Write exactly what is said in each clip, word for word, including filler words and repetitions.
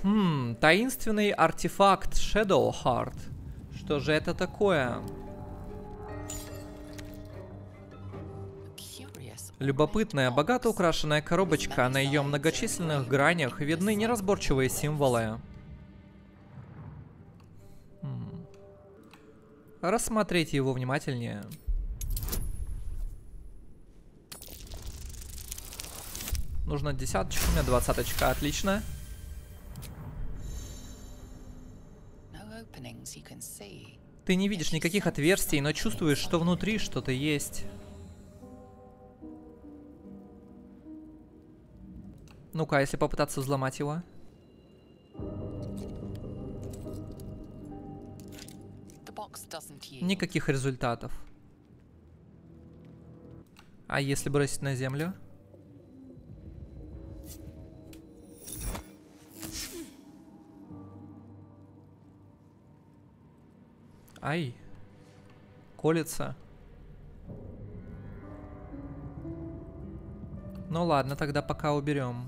Хм, таинственный артефакт Shadowheart. Что же это такое? Любопытная, богато украшенная коробочка, на ее многочисленных гранях видны неразборчивые символы. Хм. Рассмотрите его внимательнее. Нужно десяточка, у меня двадцаточка, отлично. Ты не видишь никаких отверстий, но чувствуешь, что внутри что-то есть. Ну-ка, если попытаться взломать его. Никаких результатов. А если бросить на землю? Ай. Колется. Ну ладно, тогда пока уберем.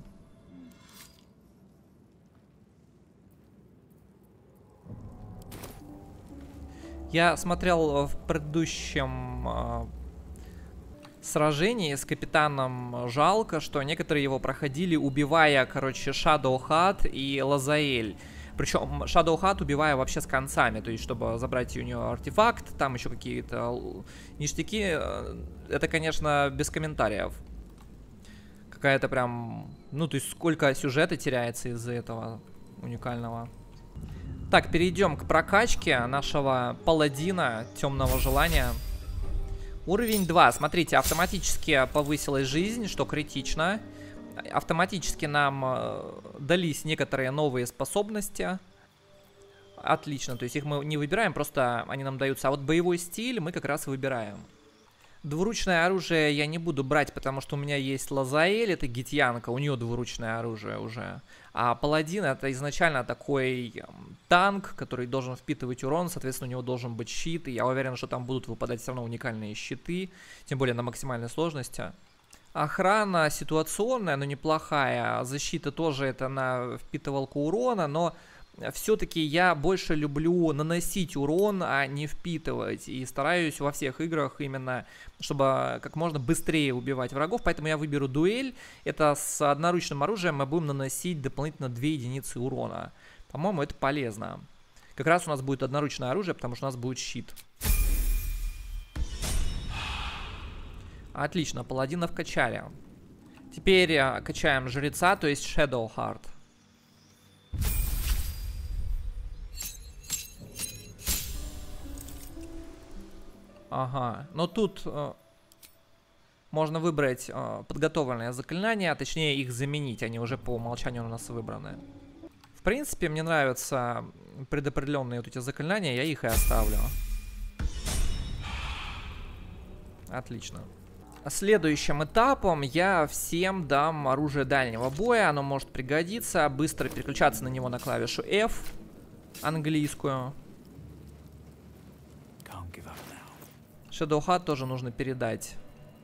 Я смотрел в предыдущем э, сражении с капитаном Жалко, что некоторые его проходили, убивая, короче, Shadowheart и Лазаэль. Причем Shadowheart убивая вообще с концами, то есть чтобы забрать у нее артефакт, там еще какие-то ништяки. Это, конечно, без комментариев. Какая-то прям... Ну, то есть сколько сюжета теряется из-за этого уникального. Так, перейдем к прокачке нашего паладина темного желания. Уровень два. Смотрите, автоматически повысилась жизнь, что критично. Автоматически нам э, дались некоторые новые способности. Отлично, то есть их мы не выбираем, просто они нам даются. А вот боевой стиль мы как раз выбираем. Двуручное оружие я не буду брать, потому что у меня есть Лазаэль, это гитьянка, у нее двуручное оружие уже. А паладин это изначально такой танк, который должен впитывать урон, соответственно у него должен быть щит. И я уверен, что там будут выпадать все равно уникальные щиты, тем более на максимальной сложности. Охрана ситуационная, но неплохая. Защита тоже это на впитывалку урона, но все-таки я больше люблю наносить урон, а не впитывать. И стараюсь во всех играх именно, чтобы как можно быстрее убивать врагов. Поэтому я выберу дуэль. Это с одноручным оружием мы будем наносить дополнительно две единицы урона. По-моему, это полезно. Как раз у нас будет одноручное оружие, потому что у нас будет щит. Отлично, паладинов качали. Теперь качаем жреца, то есть Shadowheart. Ага, но тут э, можно выбрать э, подготовленные заклинания, а точнее их заменить, они уже по умолчанию у нас выбраны. В принципе, мне нравятся предопределенные вот эти заклинания, я их и оставлю. Отлично. Следующим этапом я всем дам оружие дальнего боя, оно может пригодиться, быстро переключаться на него на клавишу F, английскую. Shadowheart тоже нужно передать.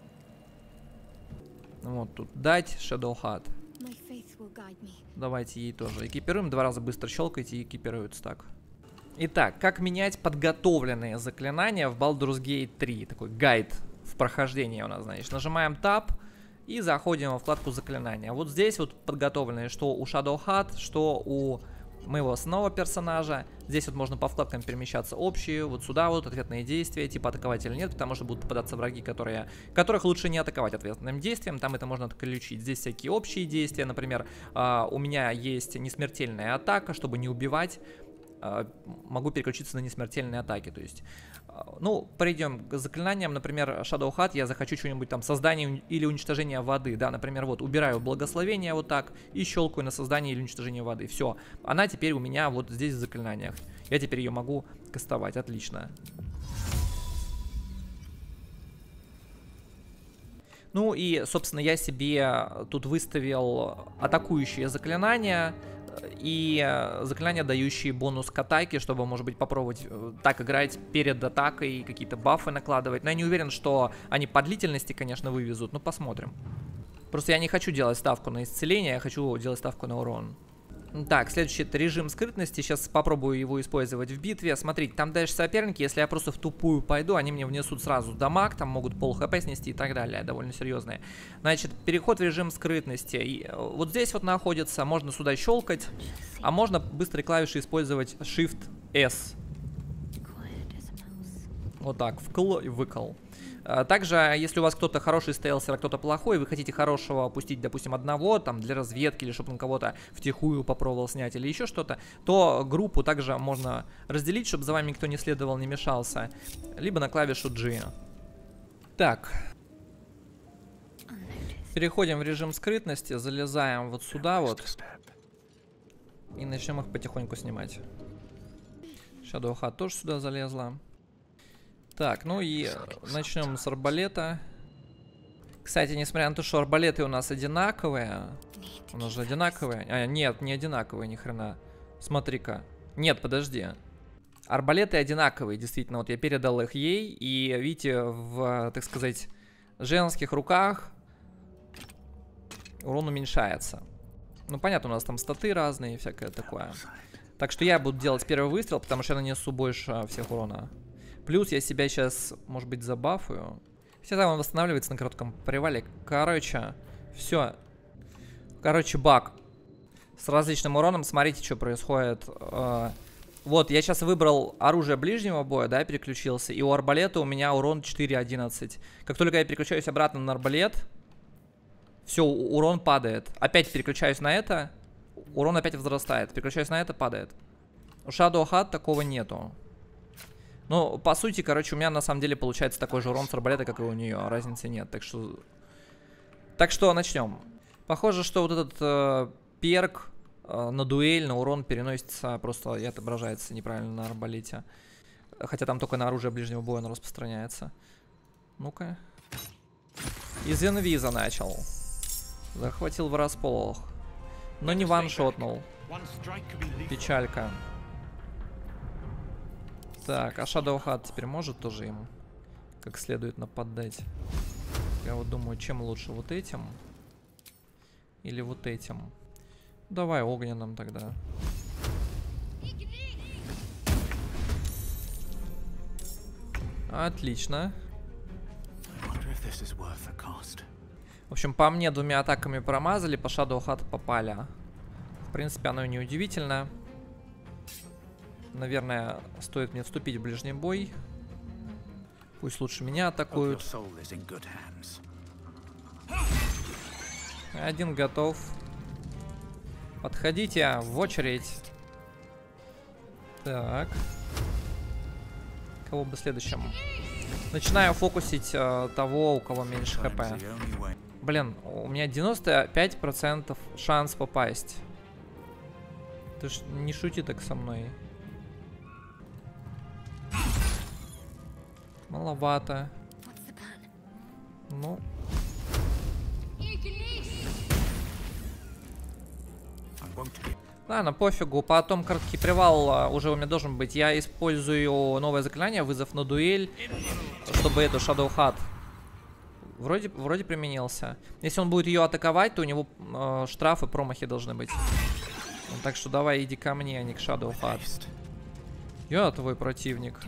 Вот тут дать Shadowheart. Давайте ей тоже экипируем, два раза быстро щелкайте и экипируется так. Итак, как менять подготовленные заклинания в Baldur's Gate три, такой гайд в прохождении у нас, значит, нажимаем Tab и заходим во вкладку заклинания. Вот здесь вот подготовленные, что у Shadowheart, что у моего основного персонажа. Здесь вот можно по вкладкам перемещаться общие, вот сюда вот ответные действия, типа атаковать или нет, потому что будут попадаться враги, которые, которых лучше не атаковать ответным действием, там это можно отключить. Здесь всякие общие действия, например, э, у меня есть несмертельная атака, чтобы не убивать, э, могу переключиться на несмертельные атаки, то есть... Ну, перейдем к заклинаниям. Например, Shadowheart, я захочу что-нибудь там, создание или уничтожение воды. Да, например, вот, убираю благословение вот так и щелкаю на создание или уничтожение воды. Все, она теперь у меня вот здесь в заклинаниях. Я теперь ее могу кастовать, отлично. Ну и, собственно, я себе тут выставил атакующие заклинания и заклинания, дающие бонус к атаке, чтобы, может быть, попробовать так играть перед атакой, какие-то бафы накладывать. Но я не уверен, что они по длительности, конечно, вывезут, но посмотрим. Просто я не хочу делать ставку на исцеление, я хочу делать ставку на урон. Так, следующий это режим скрытности. Сейчас попробую его использовать в битве. Смотрите, там дальше соперники. Если я просто в тупую пойду, они мне внесут сразу дамаг. Там могут пол хп снести и так далее. Довольно серьезные. Значит, переход в режим скрытности. И вот здесь вот находится. Можно сюда щелкать. А можно быстрой клавишей использовать Shift-S. Вот так. Вкл и выкл. Также, если у вас кто-то хороший стелсер, а кто-то плохой, вы хотите хорошего пустить, допустим, одного, там, для разведки, или чтобы он кого-то втихую попробовал снять, или еще что-то, то группу также можно разделить, чтобы за вами никто не следовал, не мешался, либо на клавишу G. Так. Переходим в режим скрытности, залезаем вот сюда вот, и начнем их потихоньку снимать. Shadow Hat тоже сюда залезла. Так, ну и начнем с арбалета. Кстати, несмотря на то, что арбалеты у нас одинаковые. У нас же одинаковые. А, нет, не одинаковые, ни хрена. Смотри-ка. Нет, подожди. Арбалеты одинаковые, действительно. Вот я передал их ей. И видите, в, так сказать, женских руках урон уменьшается. Ну, понятно, у нас там статы разные и всякое такое. Так что я буду делать первый выстрел, потому что я нанесу больше всех урона. Плюс я себя сейчас, может быть, забафую. Всегда он восстанавливается на коротком привале. Короче, все. Короче, баг. С различным уроном. Смотрите, что происходит. Вот, я сейчас выбрал оружие ближнего боя, да, переключился. И у арбалета у меня урон четыре одиннадцать. Как только я переключаюсь обратно на арбалет, все, урон падает. Опять переключаюсь на это, урон опять возрастает. Переключаюсь на это, падает. У Shadow Hat такого нету. Ну, по сути, короче, у меня на самом деле получается такой же урон с арбалета, как и у нее. Разницы нет. Так что. Так что начнем. Похоже, что вот этот э, перк э, на дуэль, на урон переносится просто и отображается неправильно на арбалете. Хотя там только на оружие ближнего боя он распространяется. Ну-ка. Из инвиза начал. Захватил врасплох. Но не ваншотнул. Печалька. Так, а Shadow Hat теперь может тоже ему как следует нападать. Я вот думаю, чем лучше, вот этим или вот этим. Давай огненным тогда. Отлично. В общем, по мне двумя атаками промазали, по Shadow Hat попали. В принципе, оно и не удивительно. Наверное, стоит мне вступить в ближний бой. Пусть лучше меня атакуют. Один готов. Подходите в очередь. Так. Кого бы следующим? Начинаю фокусить э, того, у кого меньше хп. Блин, у меня девяносто пять процентов шанс попасть. Ты ж не шути так со мной. Маловато. Ну. Ладно, пофигу. Потом короткий привал а, уже у меня должен быть. Я использую новое заклинание, вызов на дуэль, чтобы эту Shadow Hat вроде, вроде применился. Если он будет ее атаковать, то у него э, штрафы, промахи должны быть. Так что давай иди ко мне, а не к Shadow Hat. Я твой противник.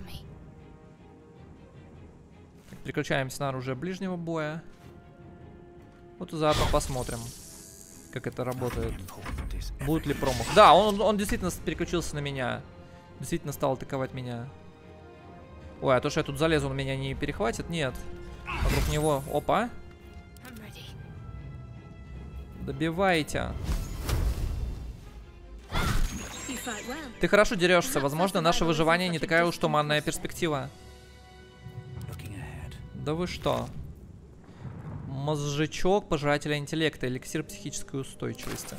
Переключаемся на оружие ближнего боя. Вот и заодно посмотрим, как это работает. Будет ли промах? Да, он, он действительно переключился на меня. Действительно стал атаковать меня. Ой, а то, что я тут залезу, он меня не перехватит? Нет. Вокруг него... Опа. Добивайте. Ты хорошо дерешься. Возможно, наше выживание не такая уж туманная перспектива. Да вы что? Мозжечок пожирателя интеллекта. Эликсир психической устойчивости.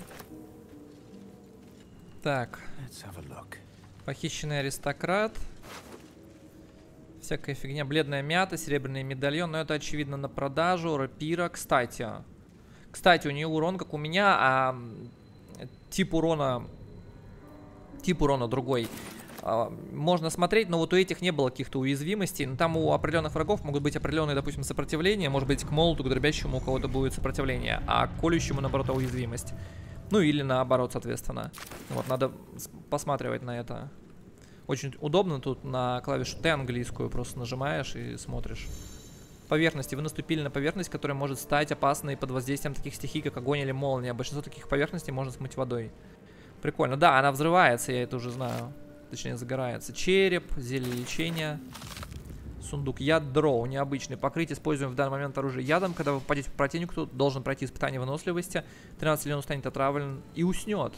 Так. Похищенный аристократ. Всякая фигня. Бледная мята, серебряный медальон. Но это очевидно на продажу. Рапира. Кстати. Кстати, у нее урон как у меня, а тип урона... Тип урона другой. Можно смотреть, но вот у этих не было каких-то уязвимостей. Но там у определенных врагов могут быть определенные, допустим, сопротивления. Может быть, к молоту, к дробящему у кого-то будет сопротивление, а к колющему, наоборот, уязвимость. Ну или наоборот, соответственно. Вот, надо посматривать на это. Очень удобно тут на клавишу Т английскую просто нажимаешь и смотришь. Поверхности. Вы наступили на поверхность, которая может стать опасной под воздействием таких стихий, как огонь или молния. Большинство таких поверхностей можно смыть водой. Прикольно. Да, она взрывается, я это уже знаю. Точнее, загорается. Череп, зелье лечения. Сундук. Ядро. Необычный. Покрыть используем в данный момент оружие ядом. Когда вы попадете в противника, кто должен пройти испытание выносливости. тринадцать или он станет отравлен и уснет.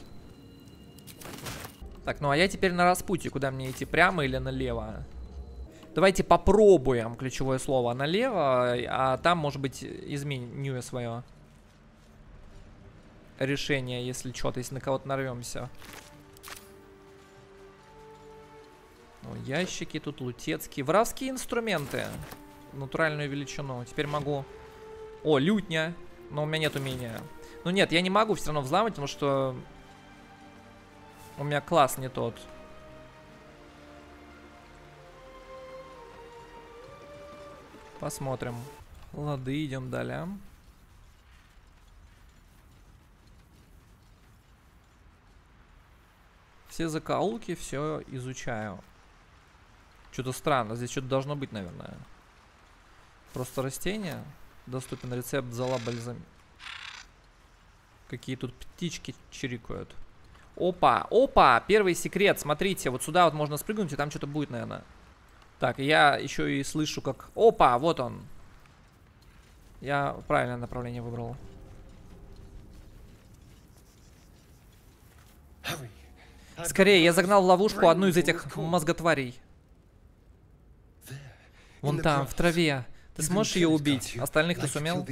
Так, ну а я теперь на распутье. Куда мне идти? Прямо или налево? Давайте попробуем ключевое слово налево. А там, может быть, изменю я свое решение, если что-то, если на кого-то нарвемся. О, ящики тут лутецкие. Воровские инструменты. Натуральную величину. Теперь могу... О, лютня. Но у меня нет умения. Ну нет, я не могу все равно взламывать, потому что... У меня класс не тот. Посмотрим. Лады, идем далее. Все закоулки, все изучаю. Что-то странно. Здесь что-то должно быть, наверное. Просто растения. Доступен рецепт зола бальзам. Какие тут птички чирикают. Опа, опа, первый секрет. Смотрите, вот сюда вот можно спрыгнуть, и там что-то будет, наверное. Так, я еще и слышу, как... Опа, вот он. Я правильное направление выбрал. Скорее, я загнал в ловушку одну из этих мозготварей. Вон там, в траве. Ты сможешь ее убить? Остальных ты сумел?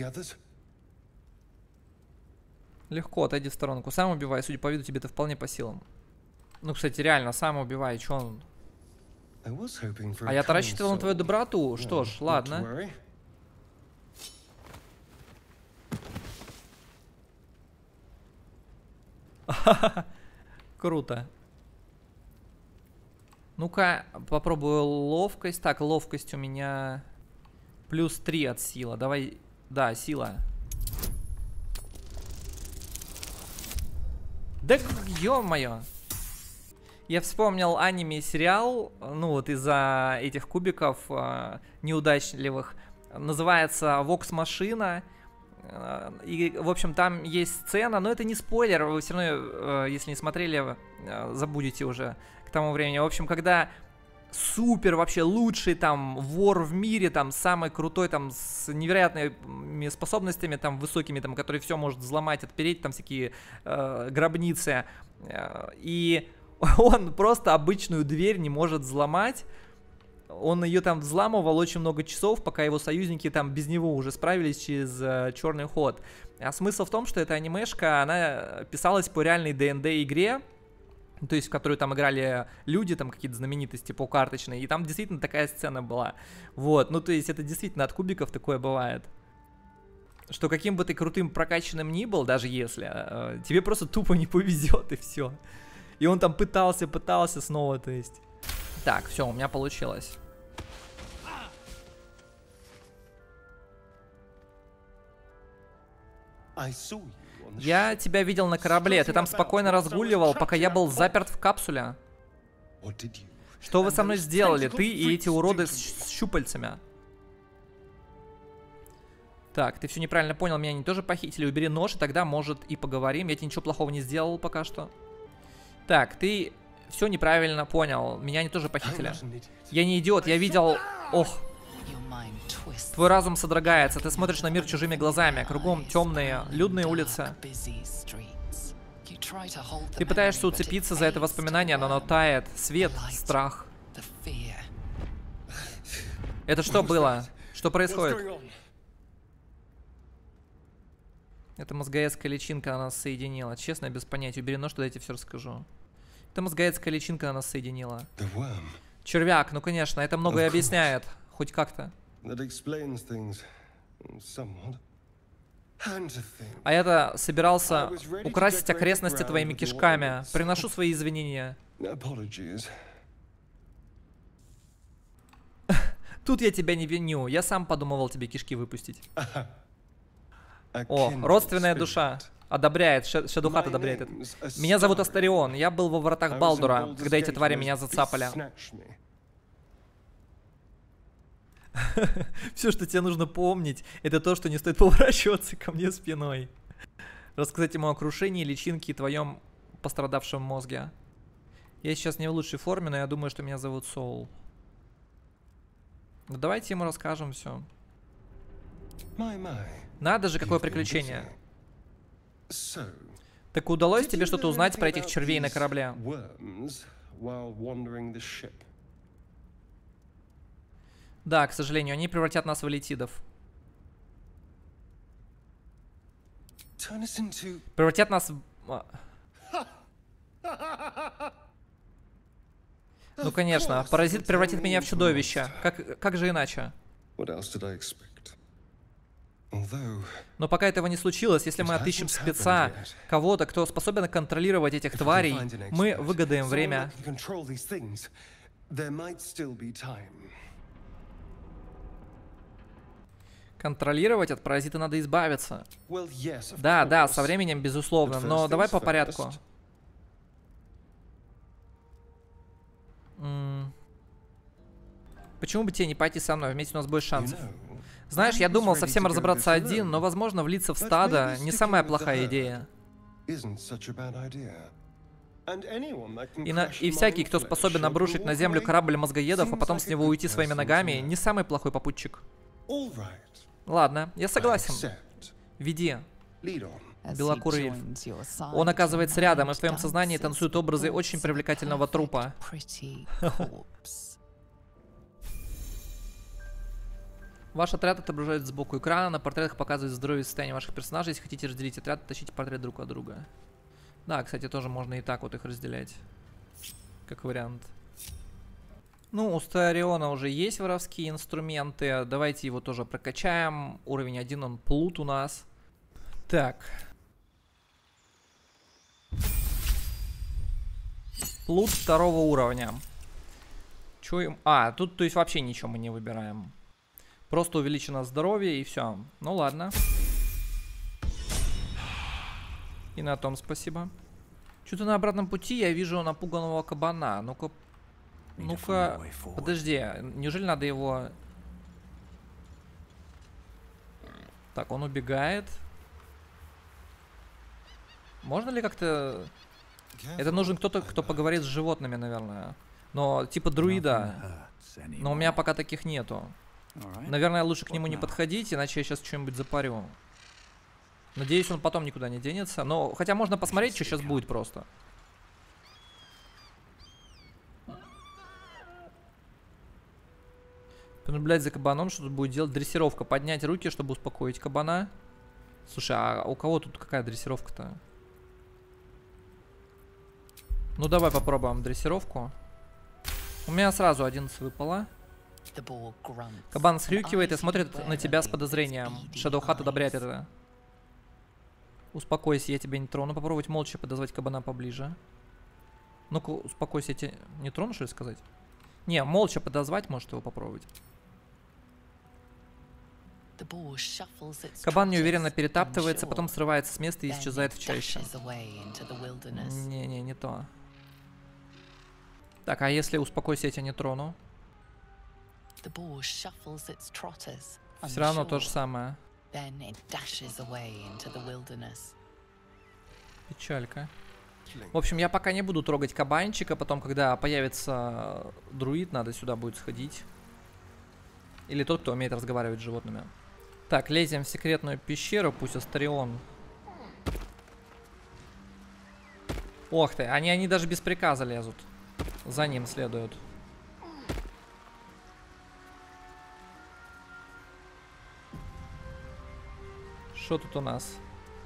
Легко, отойди в сторонку. Сам убивай, судя по виду, тебе это вполне по силам. Ну, кстати, реально, сам убивай, чё он... А я-то рассчитывал на твою доброту. Что ж, ладно. Круто. Ну-ка, попробую ловкость. Так, ловкость у меня плюс три от сила. Давай, да, сила. Да ё-моё. Я вспомнил аниме-сериал, ну вот из-за этих кубиков э, неудачливых. Называется «Вокс-машина». Э, и, в общем, там есть сцена, но это не спойлер, вы все равно, э, если не смотрели, э, забудете уже к тому времени. В общем, когда супер вообще лучший там вор в мире, там самый крутой, там с невероятными способностями, там высокими, там, который все может взломать, отпереть, там всякие э, гробницы. Э, и он просто обычную дверь не может взломать. Он ее там взламывал очень много часов, пока его союзники там без него уже справились через э, черный ход. А смысл в том, что эта анимешка, она писалась по реальной ди энд ди игре, то есть в которую там играли люди, там какие-то знаменитости полукарточные, и там действительно такая сцена была. Вот, ну то есть это действительно от кубиков такое бывает. Что каким бы ты крутым прокачанным ни был, даже если, э, тебе просто тупо не повезет, и все. И он там пытался, пытался снова, то есть. Так, все, у меня получилось. Я тебя видел на корабле, ты там спокойно разгуливал, пока я был заперт в капсуле. Что вы со мной сделали, ты и эти уроды с щупальцами? Так, ты все неправильно понял, меня они тоже похитили, убери нож, и тогда, может, и поговорим. Я тебе ничего плохого не сделал пока что. Так, ты все неправильно понял, меня они тоже похитили. Я не идиот, я видел... Ох. Твой разум содрогается, ты смотришь на мир чужими глазами, кругом темные, людные улицы. Ты пытаешься уцепиться за это воспоминание, но оно тает. Свет, страх. Это что было? Что происходит? Это мозгаецкая личинка, она нас соединила. Честно, без понятия. Убери нож, туда я тебе все расскажу. Это мозгаецкая личинка, она нас соединила. Червяк, ну конечно, это многое объясняет. Хоть как-то. А я-то собирался украсить окрестности твоими кишками. Приношу свои извинения. Тут я тебя не виню. Я сам подумывал тебе кишки выпустить. О, родственная душа. Одобряет, Шадоухат одобряет это. Меня зовут Астарион, я был во вратах Балдура, когда эти твари меня зацапали. Все, что тебе нужно помнить, это то, что не стоит поворачиваться ко мне спиной. Рассказать ему о крушении, личинке и твоем пострадавшем мозге. Я сейчас не в лучшей форме, но я думаю, что меня зовут Соул. Ну, давайте ему расскажем все. Надо же, какое приключение. Так удалось тебе что-то узнать про этих червей на корабле? Да, к сожалению, они превратят нас в элитидов. Превратят нас в... Ну, конечно, паразит превратит меня в чудовище. Как, как же иначе? Но пока этого не случилось, если мы отыщем спеца, кого-то, кто способен контролировать этих тварей, мы выгадаем время. Контролировать от паразита надо избавиться. Да, да, со временем, безусловно, но давай по порядку. М-м. Почему бы тебе не пойти со мной? Вместе у нас больше шансов. Знаешь, я думал совсем разобраться один, но, возможно, влиться в стадо не самая плохая идея. И, на... И всякий, кто способен обрушить на землю корабль мозгоедов, а потом с него уйти своими ногами, не самый плохой попутчик. Ладно, я согласен. Веди. Белокурый эльф. Он оказывается рядом, и в твоем сознании танцуют образы очень привлекательного трупа. Ваш отряд отображает сбоку экрана, на портретах показывает здоровье и состояние ваших персонажей. Если хотите разделить отряд, тащите портрет друг от друга. Да, кстати, тоже можно и так вот их разделять. Как вариант. Ну, у Стариона уже есть воровские инструменты. Давайте его тоже прокачаем. Уровень один, он плут у нас. Так. Плут второго уровня. Чуем. А, тут, то есть, вообще ничего мы не выбираем. Просто увеличено здоровье и все. Ну ладно. И на том спасибо. Что-то на обратном пути я вижу напуганного кабана. Ну-ка. Ну-ка. Подожди. Неужели надо его... Так, он убегает. Можно ли как-то... Это нужен кто-то, кто поговорит с животными, наверное. Но типа друида. Но у меня пока таких нету. Наверное, лучше к нему не подходить, иначе я сейчас что-нибудь запарю. Надеюсь, он потом никуда не денется. Но, хотя можно посмотреть, что сейчас будет просто. Понаблюдать за кабаном, что тут будет делать. Дрессировка. Поднять руки, чтобы успокоить кабана. Слушай, а у кого тут какая дрессировка-то? Ну, давай попробуем дрессировку. У меня сразу одиннадцать выпало. Кабан схрюкивает и смотрит на тебя с подозрением. Шадоухат одобряет это. Успокойся, я тебя не трону. Попробовать молча подозвать кабана поближе. Ну-ка, успокойся, я тебя не трону, что ли, сказать? Не, молча подозвать, может его попробовать. Кабан неуверенно перетаптывается, потом срывается с места и исчезает в чаще. Не-не, не то. Так, а если успокойся, я тебя не трону? Все равно то же самое. Печалька. В общем, я пока не буду трогать кабанчика. Потом, когда появится друид, надо сюда будет сходить. Или тот, кто умеет разговаривать с животными. Так, лезем в секретную пещеру. Пусть Астарион. Ох ты, они, они даже без приказа лезут. За ним следуют. Что тут у нас?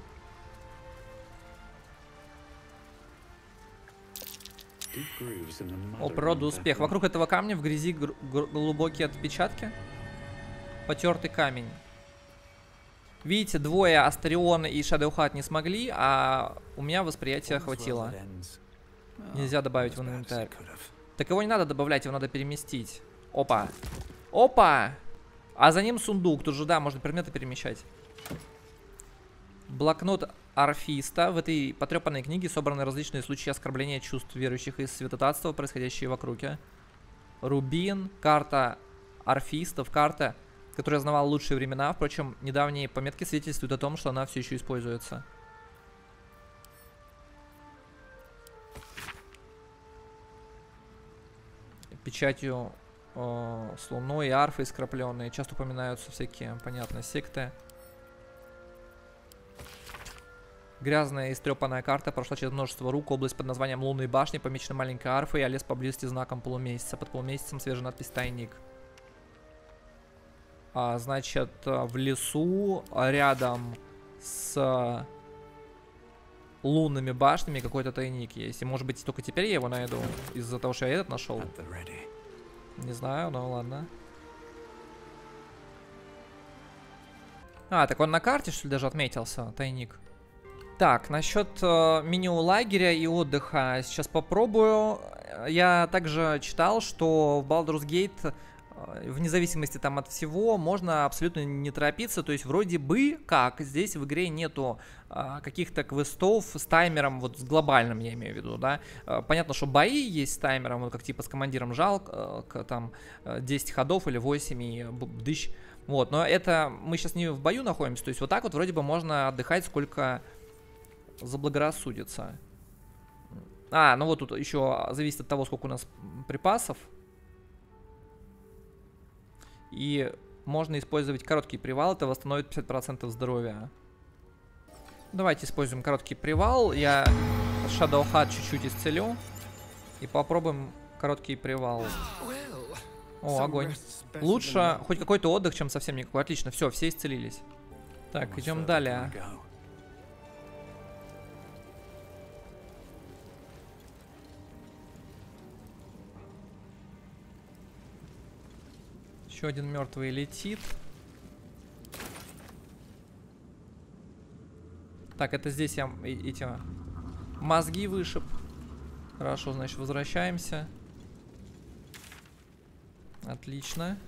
О, природа, успех. Вокруг этого камня в грязи глубокие отпечатки. Потертый камень. Видите, двое, Астарион и Шадоухат, не смогли, а у меня восприятия хватило. Нельзя добавить в инвентарь. Так его не надо добавлять, его надо переместить. Опа. Опа! А за ним сундук. Тут же, да, можно предметы перемещать. Блокнот Арфиста. В этой потрепанной книге собраны различные случаи оскорбления чувств верующих из святотатства, происходящие в округе. Рубин. Карта Арфистов. Карта, которая знавала лучшие времена. Впрочем, недавние пометки свидетельствуют о том, что она все еще используется. Печатью э, с луной и арфой скрапленные. Часто упоминаются всякие, понятно, секты. Грязная и истрепанная карта прошла через множество рук. Область под названием Лунной башни помечена маленькой арфой, а лес поблизости знаком полумесяца. Под полумесяцем свежая надпись «Тайник». А, значит, в лесу рядом с лунными башнями какой-то тайник есть. И может быть только теперь я его найду из-за того, что я этот нашел. Не знаю, но ладно. А, так он на карте, что ли, даже отметился, тайник. Так, насчет э, меню лагеря и отдыха сейчас попробую. Я также читал, что в Baldur's Gate, э, вне зависимости там от всего, можно абсолютно не торопиться. То есть вроде бы как здесь в игре нету э, каких-то квестов с таймером, вот с глобальным я имею в виду, да. Э, понятно, что бои есть с таймером, вот как типа с командиром жалко, э, там э, десять ходов или восемь и бдыщ. Вот, но это мы сейчас не в бою находимся, то есть вот так вот вроде бы можно отдыхать сколько заблагорассудится. А, ну вот тут еще зависит от того, сколько у нас припасов. И можно использовать короткий привал, это восстановит пятьдесят процентов здоровья. Давайте используем короткий привал. Я Shadow Heart чуть-чуть исцелю. И попробуем короткий привал. О, огонь. Лучше хоть какой-то отдых, чем совсем никакой. Отлично, все, все исцелились. Так, идем далее. Еще один мертвый летит. Так, это здесь я эти мозги вышиб. Хорошо, значит, возвращаемся. Отлично.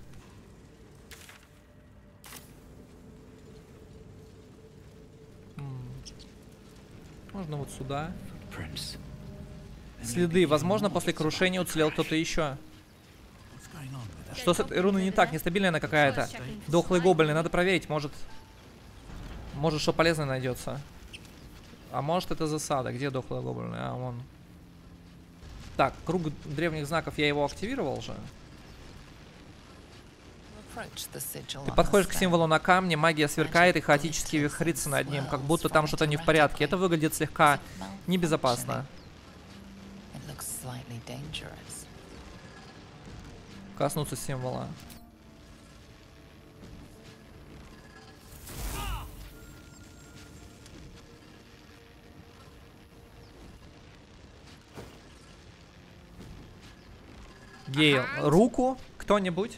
Можно вот сюда. Следы. Возможно, после крушения уцелел кто-то еще. Что с этой руной не так? Нестабильная она какая-то. Дохлые гоблины. Надо проверить. Может... Может, что полезное найдется. А может, это засада. Где дохлые гоблины? А, вон. Так, круг древних знаков. Я его активировал же. Ты подходишь к символу на камне, магия сверкает и хаотически вихрится над ним, как будто там что-то не в порядке. Это выглядит слегка небезопасно. Коснуться символа. Гейл, руку кто-нибудь?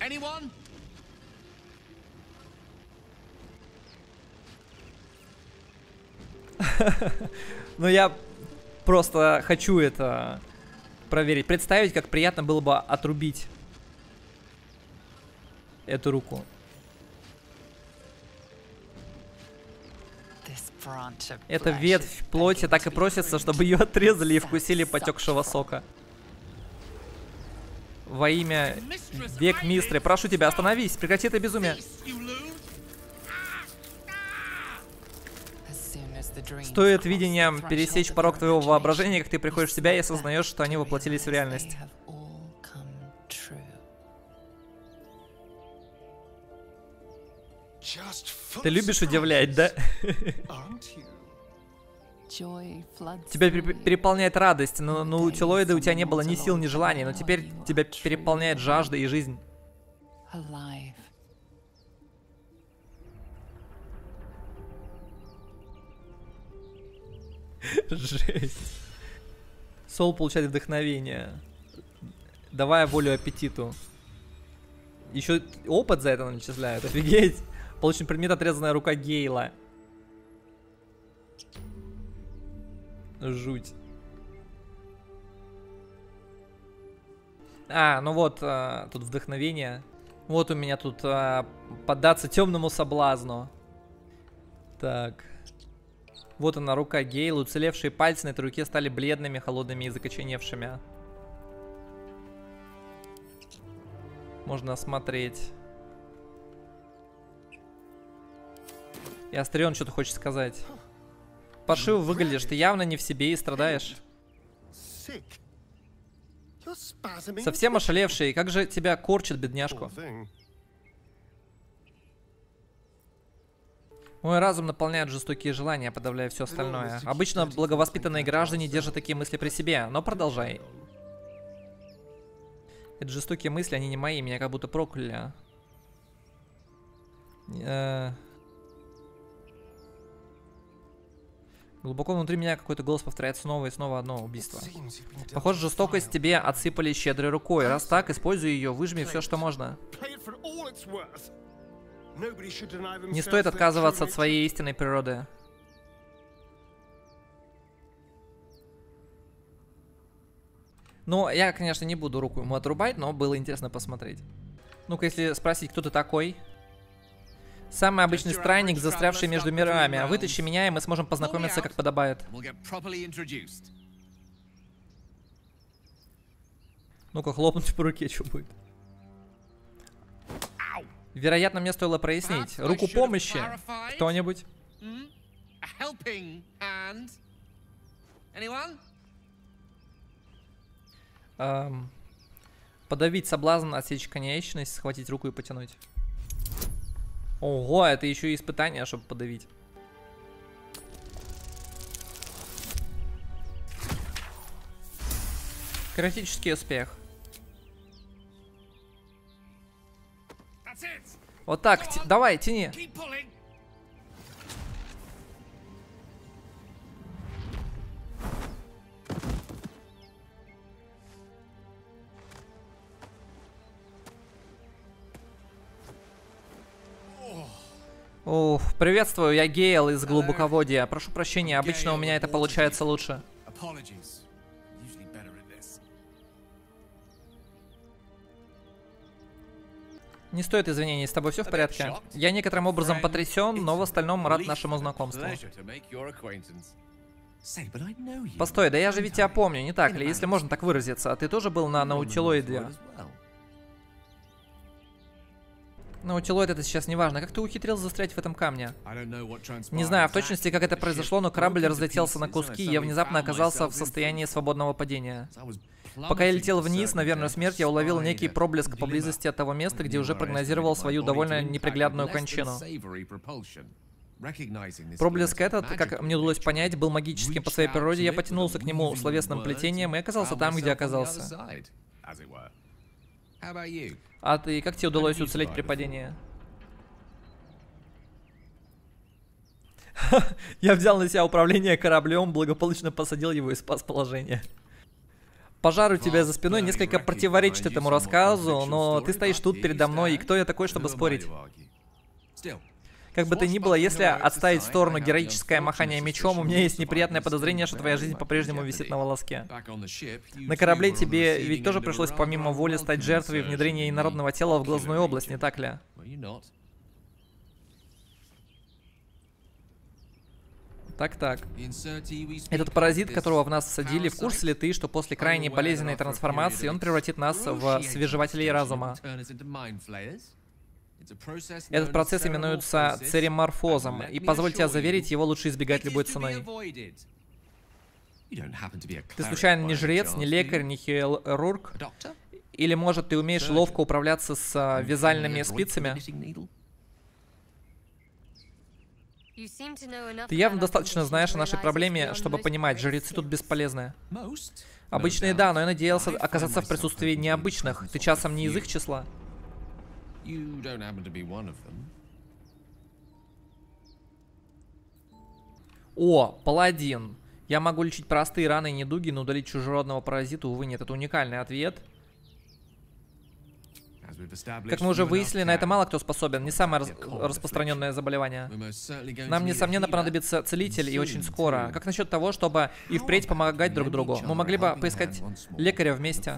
Ну я просто хочу это проверить. Представить, как приятно было бы отрубить эту руку. Эта ветвь плоти так и просится, чтобы ее отрезали и вкусили потекшего сока. Во имя век Мистры, прошу тебя, остановись, прекрати это безумие. Стоит видением пересечь порог твоего воображения, как ты приходишь в себя и осознаешь, что они воплотились в реальность. Ты любишь удивлять, да? Тебя переполняет радость, но, но у Телоида у тебя не было ни сил, ни желаний, но теперь тебя переполняет жажда и жизнь. Жесть. Сол получает вдохновение, давая волю аппетиту. Еще опыт за это начисляют, офигеть. Получен предмет отрезанная рука Гейла. Жуть. А, ну вот, а, тут вдохновение. Вот у меня тут а, поддаться темному соблазну. Так. Вот она, рука Гейл. Уцелевшие пальцы на этой руке стали бледными, холодными и закоченевшими. Можно осмотреть. И Астрион что-то хочет сказать. Паршиво выглядишь, ты явно не в себе и страдаешь. Совсем ошалевший, как же тебя корчит, бедняжку. Мой разум наполняет жестокие желания, подавляя все остальное. Обычно благовоспитанные граждане держат такие мысли при себе, но продолжай. Это жестокие мысли, они не мои, меня как будто прокляли. Э... Глубоко внутри меня какой-то голос повторяет снова и снова одно убийство. Похоже, жестокость тебе отсыпали щедрой рукой. Раз так, используй ее, выжми все, что можно. Не стоит отказываться от своей истинной природы. Ну, я, конечно, не буду руку ему отрубать, но было интересно посмотреть. Ну-ка, если спросить, кто ты такой? Самый обычный странник, застрявший между мирами. Вытащи меня, и мы сможем познакомиться, как подобает. Ну-ка, хлопнуть по руке, что будет? Вероятно, мне стоило прояснить. Руку помощи. Кто-нибудь? Эм, подавить соблазн, отсечь конечность, схватить руку и потянуть. Ого, это еще и испытание, чтобы подавить. Критический успех. Вот так, давай, тяни. Уф, приветствую, я Гейл из глубоководья. Прошу прощения, обычно у меня это получается лучше. Не стоит извинений, с тобой все в порядке? Я некоторым образом потрясен, но в остальном рад нашему знакомству. Постой, да я же ведь тебя помню, не так ли, если можно так выразиться. А ты тоже был на Наутилоиде? Наутилоид это сейчас не важно. Как ты ухитрился застрять в этом камне? Не знаю в точности, как это произошло, но корабль разлетелся на куски, и я внезапно оказался в состоянии свободного падения. Пока я летел вниз на верную смерть, я уловил некий проблеск поблизости от того места, где уже прогнозировал свою довольно неприглядную кончину. Проблеск этот, как мне удалось понять, был магическим по своей природе. Я потянулся к нему словесным плетением и оказался там, где оказался. А ты, как тебе удалось уцелеть при падении? Я взял на себя управление кораблем, благополучно посадил его и спас положение. Пожар у тебя за спиной несколько противоречит этому рассказу, но ты стоишь тут передо мной, и кто я такой, чтобы спорить? Как бы то ни было, если отставить в сторону героическое махание мечом, у меня есть неприятное подозрение, что твоя жизнь по-прежнему висит на волоске. На корабле тебе ведь тоже пришлось помимо воли стать жертвой внедрения инородного тела в глазную область, не так ли? Так-так. Этот паразит, которого в нас всадили, в курсе ли ты, что после крайне болезненной трансформации он превратит нас в свежевателей разума? Этот процесс именуется цереморфозом, и позволь тебя заверить, его лучше избегать любой ценой. Ты случайно не жрец, не лекарь, не хирург? Или, может, ты умеешь ловко управляться с uh, вязальными спицами? Ты явно достаточно знаешь о нашей проблеме, чтобы понимать, жрецы тут бесполезны. Обычные да, но я надеялся оказаться в присутствии необычных. Ты часом не из их числа? О, паладин. Я могу лечить простые раны и недуги, но удалить чужеродного паразита, увы, нет. Это уникальный ответ. Как мы уже выяснили, на это мало кто способен. Не самое рас распространенное заболевание. Нам, несомненно, понадобится целитель, и очень скоро. Как насчет того, чтобы и впредь помогать друг другу? Мы могли бы поискать лекаря вместе.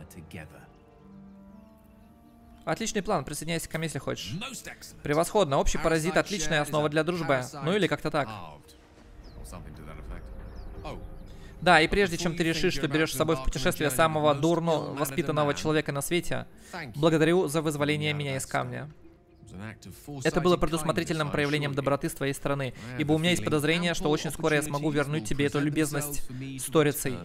Отличный план, присоединяйся ко мне, если хочешь. Превосходно, общий паразит — отличная основа для дружбы. Ну или как-то так. Да, и прежде чем ты решишь, что берешь с собой в путешествие самого дурно воспитанного человека на свете, благодарю за вызволение меня из камня. Это было предусмотрительным проявлением доброты с твоей стороны, ибо у меня есть подозрение, что очень скоро я смогу вернуть тебе эту любезность сторицей.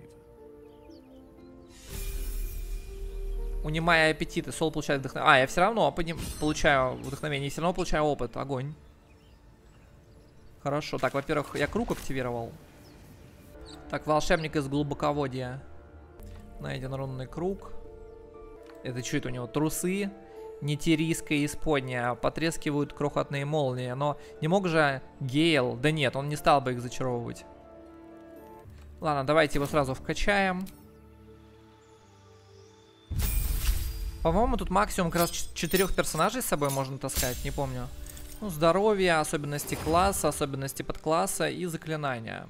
Унимая аппетит, и Сол получает вдохновение. А, я все равно подним... получаю вдохновение, и все равно получаю опыт. Огонь. Хорошо. Так, во-первых, я круг активировал. Так, волшебник из глубоководья. Найден рунный круг. Это что это у него? Трусы. Нетирийская исподняя. Потрескивают крохотные молнии. Но не мог же Гейл... Да нет, он не стал бы их зачаровывать. Ладно, давайте его сразу вкачаем. По-моему, тут максимум как раз четырех персонажей с собой можно таскать, не помню. Ну, здоровье, особенности класса, особенности подкласса и заклинания.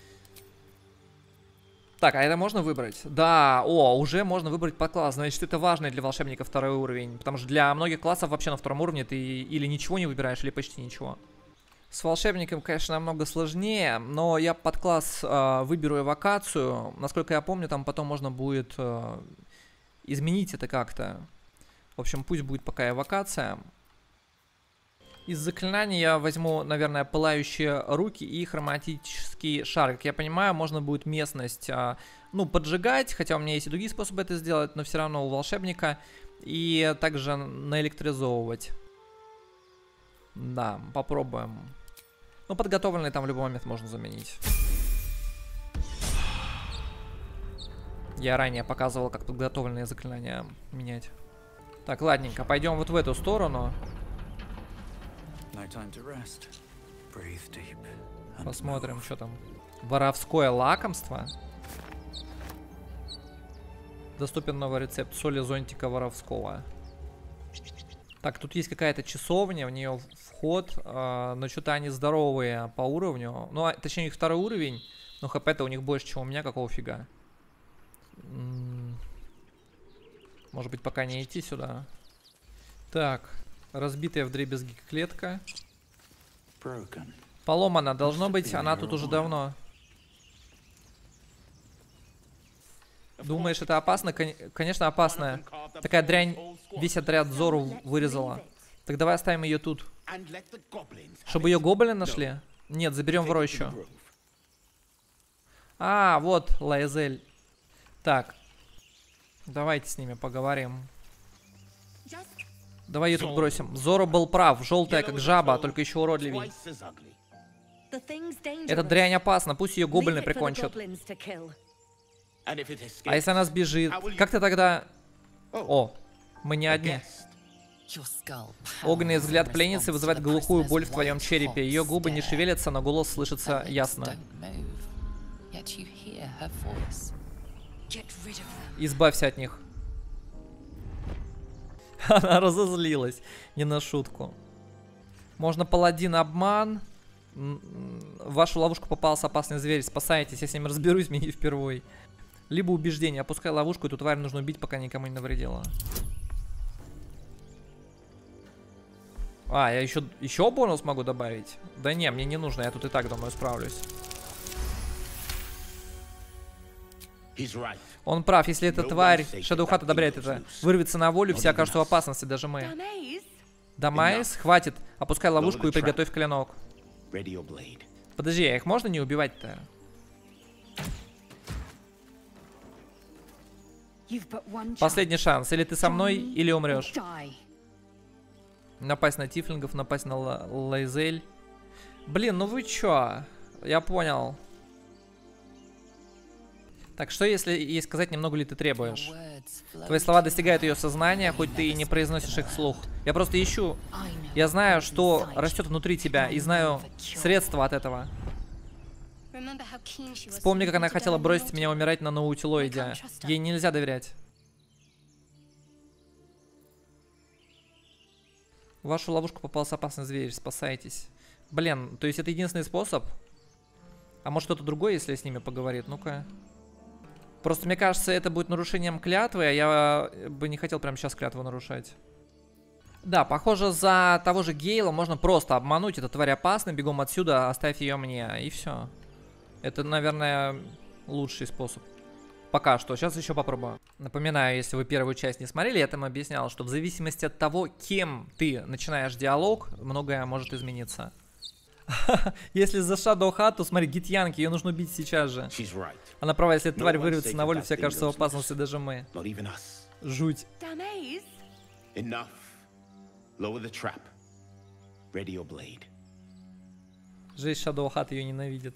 Так, а это можно выбрать? Да, о, уже можно выбрать подкласс. Значит, это важно для волшебника второй уровень. Потому что для многих классов вообще на втором уровне ты или ничего не выбираешь, или почти ничего. С волшебником, конечно, намного сложнее, но я подкласс э, выберу эвокацию. Насколько я помню, там потом можно будет... Э, изменить это как-то. В общем, пусть будет пока эвокация. Из заклинаний я возьму, наверное, пылающие руки и хроматический шар. Как я понимаю, можно будет местность, а, ну, поджигать, хотя у меня есть и другие способы это сделать, но все равно у волшебника. И также наэлектризовывать. Да, попробуем. Ну, подготовленный там в любой момент можно заменить. Я ранее показывал, как подготовленные заклинания менять. Так, ладненько, пойдем вот в эту сторону. Посмотрим, что там. Воровское лакомство. Доступен новый рецепт соли зонтика воровского. Так, тут есть какая-то часовня, в нее вход. Э, но что-то они здоровые по уровню. Ну, а, точнее, у них второй уровень. Но хп-то у них больше, чем у меня, какого фига. Может быть, пока не идти сюда. Так, разбитая вдребезги клетка. Поломана, должно быть, она тут уже давно. Думаешь, это опасно? Кон конечно, опасная. Такая дрянь весь отряд Зору вырезала. Так давай оставим ее тут. Чтобы ее гоблины нашли? Нет, заберем в рощу. А, вот, Лаэзель. Так, давайте с ними поговорим. Давай ее тут бросим. Зоро был прав, желтая как жаба, только еще уродливей. Эта дрянь опасна, пусть ее гоблины прикончат. А если она сбежит? Как ты тогда... О, мы не одни. Огненный взгляд пленницы вызывает глухую боль в твоем черепе. Ее губы не шевелятся, но голос слышится ясно. Избавься от них. Она разозлилась. Не на шутку. Можно паладин обман. В вашу ловушку попался опасный зверь. Спасайтесь, я с ним разберусь, мне не впервой. Либо убеждение. Опускай ловушку, эту тварь нужно убить, пока никому не навредила. А, я еще, еще бонус могу добавить? Да не, мне не нужно, я тут и так, думаю, справлюсь. Он прав, если эта тварь, Шадоухат одобряет это, вырвется на волю, все окажутся в опасности, даже мы. Дамайс, хватит, опускай ловушку и приготовь клинок. Подожди, а их можно не убивать-то? Последний шанс, или ты со мной, или умрешь. Напасть на тифлингов, напасть на Лаэзель. Блин, ну вы чё? Я понял. Так, что если ей сказать, немного ли ты требуешь? Твои слова достигают ее сознания, хоть ты и не произносишь их вслух. Я просто ищу. Я знаю, что растет внутри тебя, и знаю средства от этого. Вспомни, как она хотела бросить меня умирать на наутилоиде. Ей нельзя доверять. В вашу ловушку попался опасный зверь, спасайтесь. Блин, то есть это единственный способ? А может что-то другое, если с ними поговорит? Ну-ка. Просто мне кажется, это будет нарушением клятвы, а я бы не хотел прямо сейчас клятву нарушать. Да, похоже, за того же Гейла можно просто обмануть. Эта тварь опасна, бегом отсюда, оставь ее мне, и все. Это, наверное, лучший способ. Пока что. Сейчас еще попробую. Напоминаю, если вы первую часть не смотрели, я там объяснял, что в зависимости от того, кем ты начинаешь диалог, многое может измениться. Если за Shadow Hat, то смотри, Гитьянки, ее нужно убить сейчас же. Она права, если тварь вырвется на волю, все кажется в опасности, даже мы. Жуть. Жесть, Shadow Hat ее ненавидит.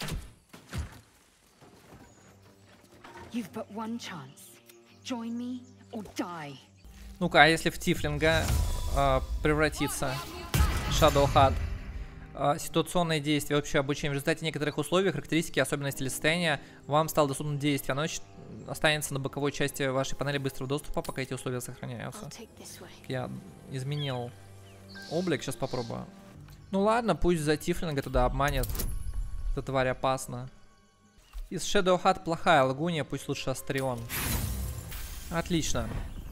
Ну-ка, а если в Тифлинга э, превратиться Shadow Hat? Э, ситуационные действия, общее обучение. В результате некоторых условий, характеристики, особенности или состояния вам стало доступно действие. Оно останется на боковой части вашей панели быстрого доступа, пока эти условия сохраняются. Я изменил облик, сейчас попробую. Ну ладно, пусть за Тифлинга тогда обманет. Эта тварь опасна. Из Shadow Hat плохая лагуния, пусть лучше Астрион. Отлично.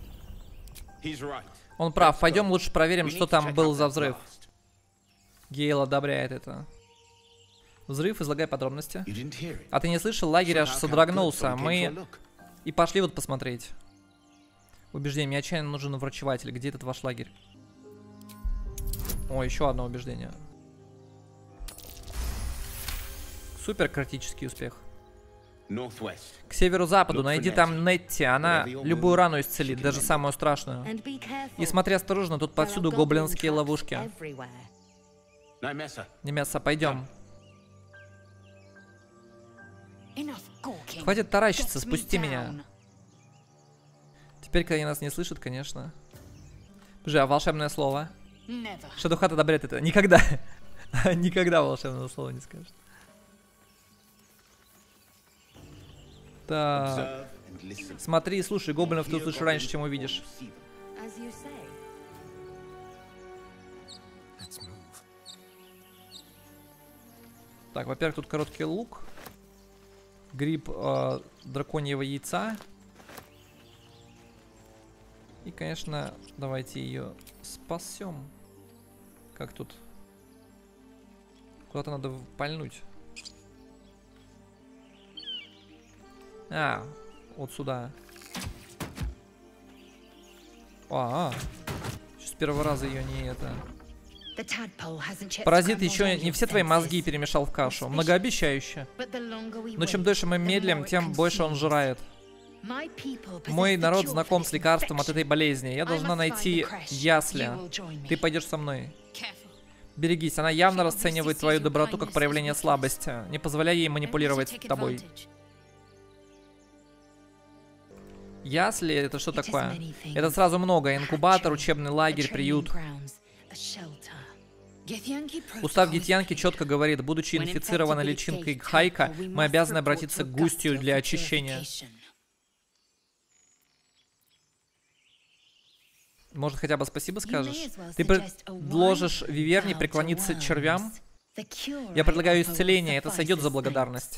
Он прав, пойдем лучше проверим, что там был за взрыв. Гейл одобряет это. Взрыв, излагай подробности. А ты не слышал? Лагерь аж содрогнулся. Мы и пошли вот посмотреть. Убеждение. Мне отчаянно нужен врачеватель. Где этот ваш лагерь? О, еще одно убеждение. Супер критический успех. К северо-западу найди там Нетти. Она любую рану исцелит, даже самую страшную. И смотри осторожно, тут повсюду гоблинские ловушки. Немеса, пойдем. Хватит таращиться, спусти меня. Теперь, когда они нас не слышат, конечно. Подожди, а волшебное слово? Shadow Hat одобряет это. Никогда. Никогда волшебного слова не скажет. Так. Смотри и слушай, гоблинов ты услышишь раньше, чем увидишь. Так, во-первых, тут короткий лук. Гриб э, драконьего яйца. И, конечно, давайте ее спасем. Как тут? Куда-то надо пальнуть. А, вот сюда. А, а. С первого раза ее не это. Паразит еще не все твои мозги перемешал в кашу. Многообещающе. Но чем дольше мы медлим, тем больше он жрает. Мой народ знаком с лекарством от этой болезни. Я должна найти ясли. Ты пойдешь со мной. Берегись, она явно расценивает твою доброту как проявление слабости. Не позволяй ей манипулировать тобой. Ясли, это что такое? Это сразу много. Инкубатор, учебный лагерь, приют. Устав Гитьянки четко говорит, будучи инфицированы личинкой Гхайка, мы обязаны обратиться к Густию для очищения. Может, хотя бы спасибо скажешь? Ты предложишь Виверне преклониться червям? Я предлагаю исцеление, это сойдет за благодарность.